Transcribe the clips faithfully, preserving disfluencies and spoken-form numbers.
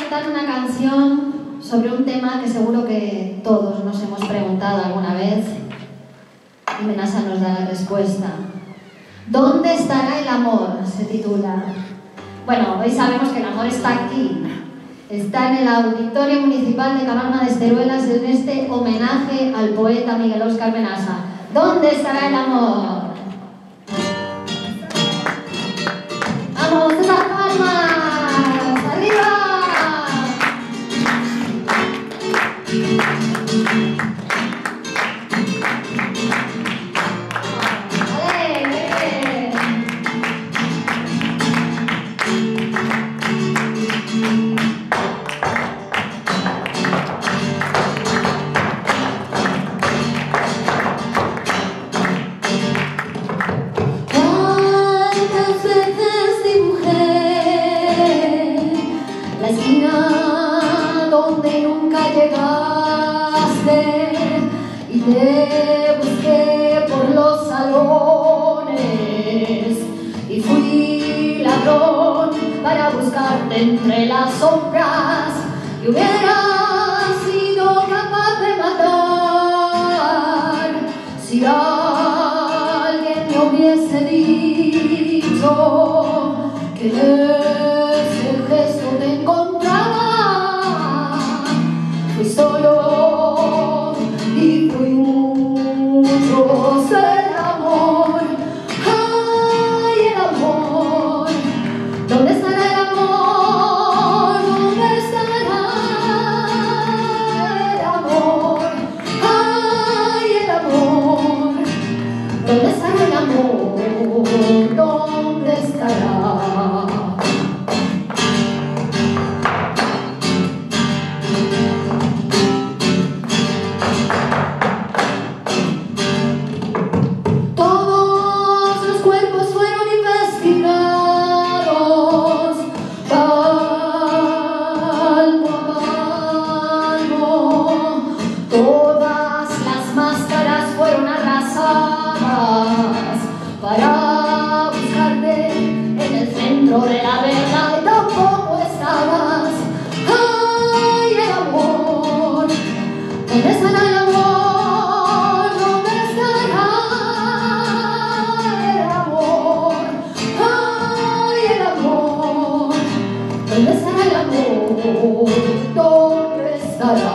cantar una canción sobre un tema que seguro que todos nos hemos preguntado alguna vez y Menasa nos da la respuesta. ¿Dónde estará el amor?, se titula. Bueno, hoy sabemos que el amor está aquí. Está en el Auditorio Municipal de Camarma de Esteruelas en este homenaje al poeta Miguel Óscar Menasa. ¿Dónde estará el amor? ¡Vamos, esas palmas! ¡Arriba! La esquina donde nunca llegaste y te busqué por los salones y fui ladrón para buscarte entre las sombras y hubiera sido capaz de matar si alguien me hubiese dicho que ese gesto te encontraba. Fui solo y fui muchos el amor. ¡Ay, el amor! ¿Dónde estará el amor? ¿Dónde estará el amor? ¡Ay, el amor! ¿Dónde estará el amor? ¿Dónde estará? Para buscarte en el centro de la verdad y tampoco estabas. ¡Ay, el amor! ¿Dónde estará el amor? ¿Dónde estará el amor? ¡Ay, el amor! ¿Dónde estará el amor? ¿Dónde estará?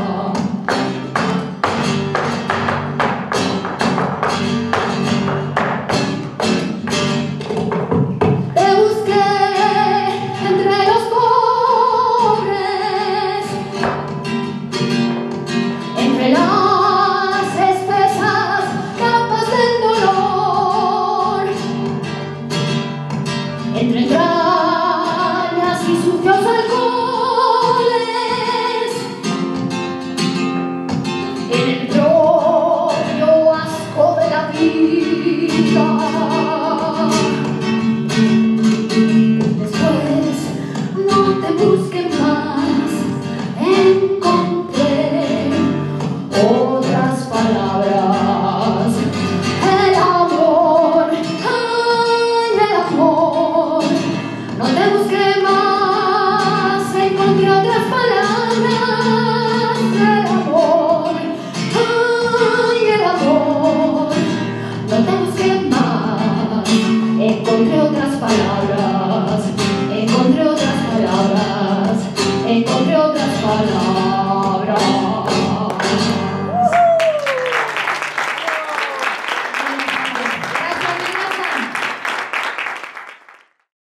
Entre entrañas y sucios alcoholes, en el propio asco de la vida. Después no te busques más, encontré otras palabras. El amor, ay, el amor. No te busqué más, encontré otras palabras. El amor, ay, el amor. No te busqué más, encontré otras palabras. Encontré otras palabras, encontré otras palabras.